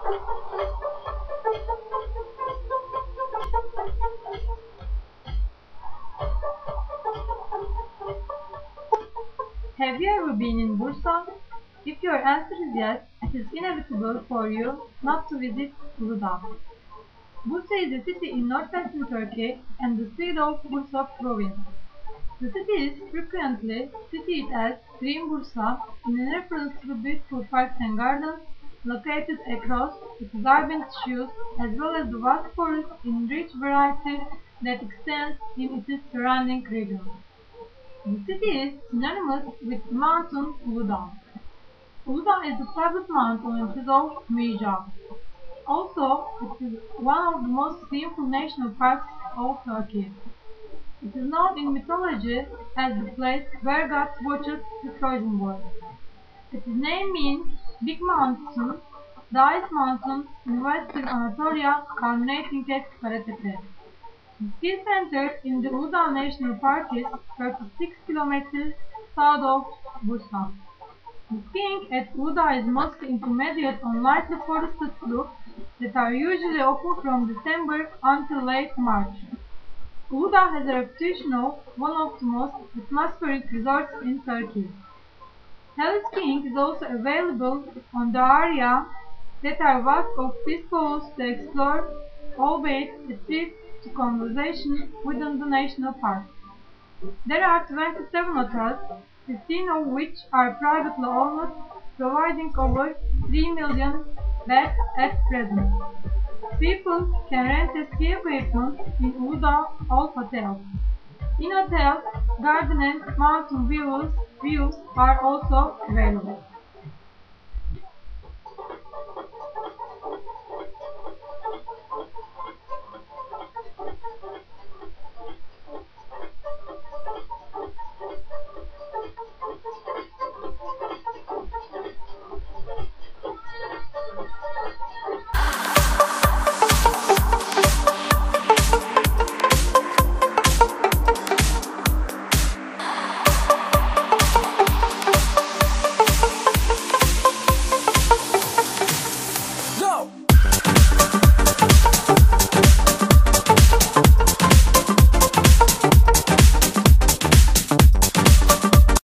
Have you ever been in Bursa? If your answer is yes, it is inevitable for you not to visit Uludağ. Bursa is a city in northwestern Turkey and the seat of Bursa province. The city is frequently cited as Green Bursa in reference to the beautiful parks and gardens located across its urban tissues as well as the vast forests in rich variety that extends in its surrounding regions. The city is synonymous with the mountain Uludağ. Uludağ is the favorite mountain ranges of Myja. Also, it is one of the most beautiful national parks of Turkey. It is known in mythology as the place where God watched the Trojan War. Its name means Big Mountain, the ice mountain in western Anatolia culminating at Karatepe. The ski center in the Uludağ National Park is 36 kilometers south of Bursa. The skiing at Uludağ is mostly intermediate on lightly forested slopes that are usually open from December until late March. Uludağ has a reputation of one of the most atmospheric resorts in Turkey. Heli skiing is also available on the area that are vast of pitfalls to explore, albeit steep to conservation within the national park. There are 27 hotels, 15 of which are privately owned, providing over 3 million beds at present. People can rent a ski equipment in Uludağ all hotels. In hotels, garden and mountain views are also available.